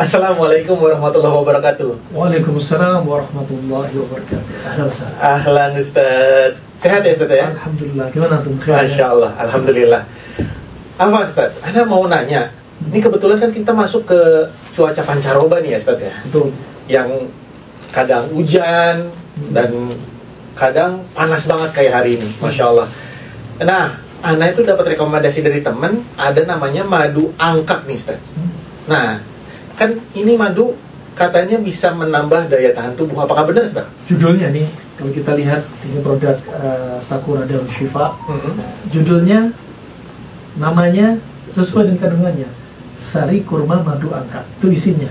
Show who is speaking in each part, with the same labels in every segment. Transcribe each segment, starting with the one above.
Speaker 1: Assalamualaikum warahmatullahi wabarakatuh.
Speaker 2: Waalaikumsalam warahmatullahi wabarakatuh. Ahlan wasahlan.
Speaker 1: Ahlan Ustaz. Sehat ya Ustaz ya?
Speaker 2: Alhamdulillah. Gimana tuh?
Speaker 1: Masya Allah, Alhamdulillah. Apa Ustaz? Anda mau nanya. Ini kebetulan kan kita masuk ke cuaca pancaroba nih ya Ustaz ya.
Speaker 2: Betul.
Speaker 1: Yang kadang hujan dan kadang panas banget kayak hari ini. Masya Allah. Nah, Ana itu dapat rekomendasi dari teman, ada namanya madu angkat nih Ustaz. Nah, kan ini madu katanya bisa menambah daya tahan tubuh. Apakah benar Ustaz?
Speaker 2: Judulnya nih, kalau kita lihat ini produk Sakura Darul Shifa. Judulnya, namanya sesuai dengan kandungannya, Sari Kurma Madu Angkat. Itu isinya.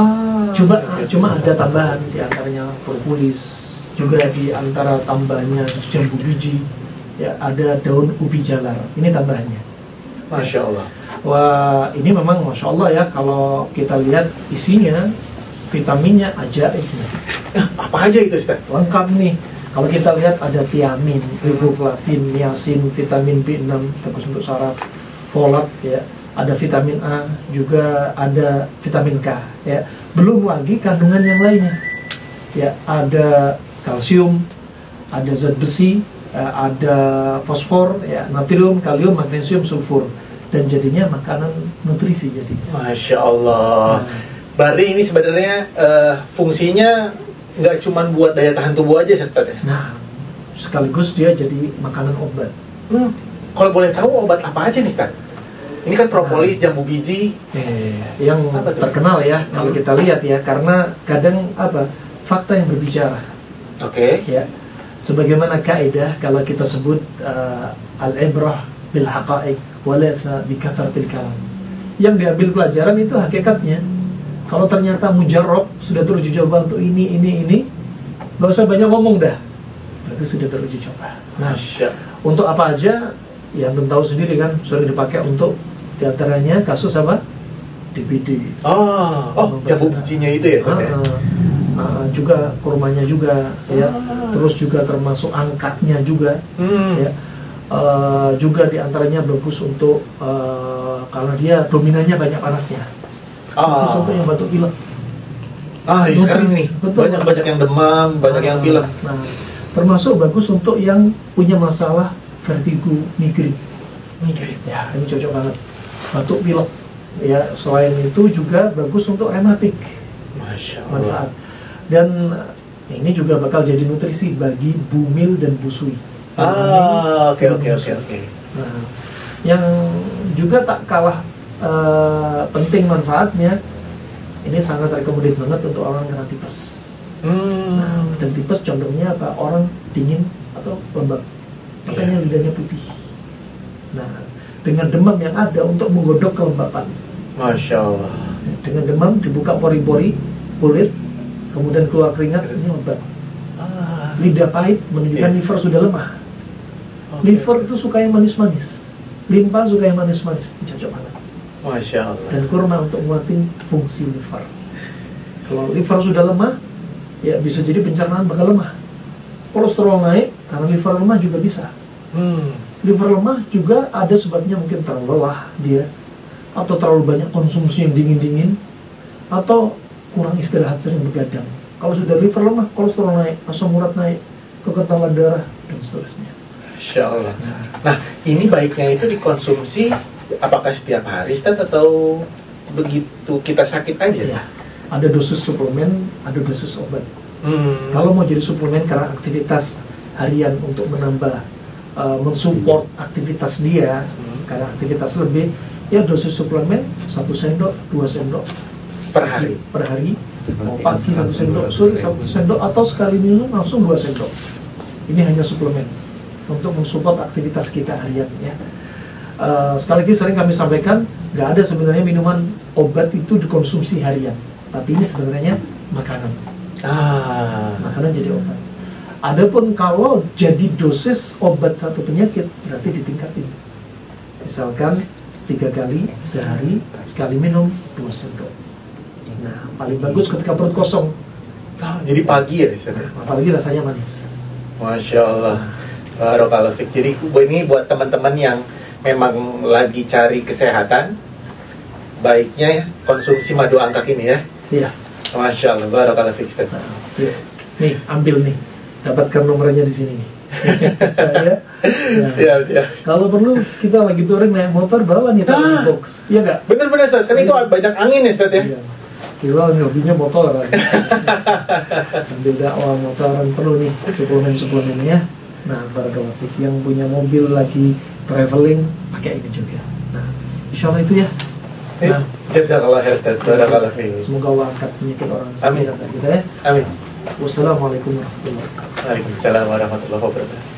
Speaker 2: Cuma ada tambahan di antaranya propolis, juga di antara tambahnya jambu biji, ya ada daun ubi jalar. Ini tambahannya.
Speaker 1: Masya Allah.
Speaker 2: Wah, ini memang Masya Allah ya, kalau kita lihat isinya, vitaminnya ajaib nih.
Speaker 1: Apa aja itu Ustaz?
Speaker 2: Lengkap nih. Kalau kita lihat ada tiamin, riboflavin, niacin, vitamin B6, bagus untuk saraf, folat ya. Ada vitamin A, juga ada vitamin K ya. Belum lagi kandungan yang lainnya. Ya, ada kalsium, ada zat besi, ada fosfor, ya, natrium, kalium, magnesium, sulfur. Dan jadinya makanan nutrisi jadinya.
Speaker 1: Masya Allah. Berarti ini sebenarnya fungsinya nggak cuma buat daya tahan tubuh aja Ustaz ya?
Speaker 2: Nah, sekaligus dia jadi makanan obat.
Speaker 1: Kalau boleh tahu obat apa aja nih Ustaz? Ini kan propolis, jambu biji,
Speaker 2: yang terkenal ya kalau kita lihat ya, karena kadang fakta yang berbicara.
Speaker 1: Oke.
Speaker 2: Ya, sebagaimana kaidah kalau kita sebut al-ibrah bil haqa'iq walaysa bi kathratil kalam. Yang diambil pelajaran itu hakikatnya. Kalau ternyata mujarrab, sudah teruji coba untuk ini, nggak usah banyak ngomong dah. Berarti sudah teruji coba. Nah, untuk apa aja, ya antum tahu sendiri kan, sering dipakai untuk diantaranya kasus apa? DBD.
Speaker 1: Jambu bijinya itu ya Ustaz ya?
Speaker 2: Juga kurmanya juga, ya. Terus juga termasuk angkatnya juga, ya. Juga diantaranya bagus untuk kalau dia dominannya banyak panasnya. Bagus untuk yang batuk pilek.
Speaker 1: Sekarang nih banyak yang demam, banyak yang pilek.
Speaker 2: Nah, termasuk bagus untuk yang punya masalah vertigo, migrain. Ya, ini cocok banget. Batuk pilek. Ya, selain itu juga bagus untuk rematik.
Speaker 1: Masya Allah.
Speaker 2: Manfaat. Dan ini juga bakal jadi nutrisi bagi bumil dan busui.
Speaker 1: Oke.
Speaker 2: Nah, yang juga tak kalah penting manfaatnya, ini sangat recommended banget untuk orang kena tipes. Nah, dan tipes condongnya apa? Orang dingin atau lembab, makanya lidahnya putih. Nah, dengan demam yang ada untuk menggodok kelembapan.
Speaker 1: Masya Allah.
Speaker 2: Dengan demam dibuka pori-pori kulit, kemudian keluar keringat, ini obat. Lidah pahit menunjukkan liver sudah lemah. Liver itu suka yang manis-manis, limpa suka yang manis-manis, cocok banget.
Speaker 1: Masya Allah.
Speaker 2: Dan kurma untuk nguatin fungsi liver. Kalau liver sudah lemah, ya bisa jadi pencernaan bakal lemah. Kolesterol naik, karena liver lemah juga bisa. Liver lemah juga ada sebabnya, mungkin terlalu lelah dia, atau terlalu banyak konsumsi yang dingin-dingin, atau kurang istirahat, sering begadang. Kalau sudah liver lemah, kolesterol naik, asam urat naik, kekentalan darah, dan seterusnya.
Speaker 1: Masya Allah. Nah, ini baiknya itu dikonsumsi apakah setiap hari Ustaz, atau begitu kita sakit aja?
Speaker 2: Ya, ada dosis suplemen, ada dosis obat. Kalau mau jadi suplemen karena aktivitas harian untuk menambah, mensupport aktivitas dia, karena aktivitas lebih, ya dosis suplemen 1 sendok, 2 sendok
Speaker 1: per hari.
Speaker 2: Mau pagi 1 sendok, sore 1 sendok, atau sekali minum langsung 2 sendok. Ini hanya suplemen untuk mensupport aktivitas kita harian ya. Sekali lagi sering kami sampaikan, nggak ada sebenarnya minuman obat itu dikonsumsi harian, tapi ini sebenarnya makanan. Makanan jadi obat. Adapun kalau jadi dosis obat satu penyakit, berarti ditingkatin. Misalkan 3 kali sehari, sekali minum 2 sendok. Nah, paling bagus ketika perut kosong.
Speaker 1: Jadi pagi ya Ustaz?
Speaker 2: Apalagi rasanya manis.
Speaker 1: Masya Allah. Barakallahu fiik. Jadi ini buat teman-teman yang memang lagi cari kesehatan, baiknya ya konsumsi madu angkat ini ya.
Speaker 2: Iya.
Speaker 1: Masya Allah, barakallahu fiik, Ustaz.
Speaker 2: Nah, nih, ambil nih, dapatkan nomornya di sini nih. Ya. Nah,
Speaker 1: Siap.
Speaker 2: kalau perlu kita lagi touring naik motor bawa nih box, iya nggak?
Speaker 1: Bener-bener, Ustaz. Kan itu banyak angin ya, Ustaz ya.
Speaker 2: Iya. Kira hobinya motoran. Sambil dakwah motoran perlu nih suplemen-suplemennya. Nah, barakallahu fiik, yang punya mobil lagi traveling pakai ini juga. Nah, insya Allah itu ya. Nah,
Speaker 1: jazakallah khair, Ustaz. Barakallahu fiik.
Speaker 2: semoga Allah angkat penyakit orang
Speaker 1: Amin.
Speaker 2: kita ya.
Speaker 1: Amin.
Speaker 2: Wassalamualaikum warahmatullahi wabarakatuh.
Speaker 1: Waalaikumsalam warahmatullahi wabarakatuh.